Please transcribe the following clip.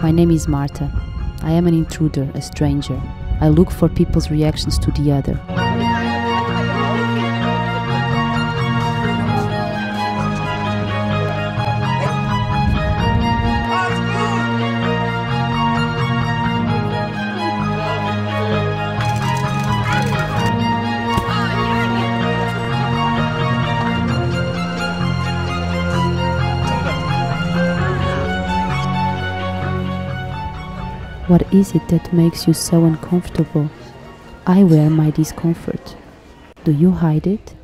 My name is Marta. I am an intruder, a stranger. I look for people's reactions to the other. What is it that makes you so uncomfortable? I wear my discomfort. Do you hide it?